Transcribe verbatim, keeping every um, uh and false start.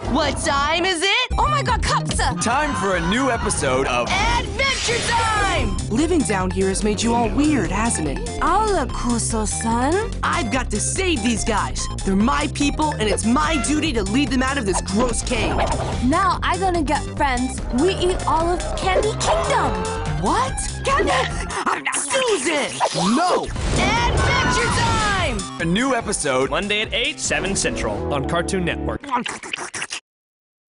What time is it? Oh my god, Kapsa! Time for a new episode of Adventure Time! Living down here has made you all weird, hasn't it? Aula Kuso-san. I've got to save these guys. They're my people, and it's my duty to lead them out of this gross cave. Now I gonna get friends. We eat all of Candy Kingdom. What? Candy? Susan! No! Adventure Time! a new episode Monday at eight, seven Central on Cartoon Network.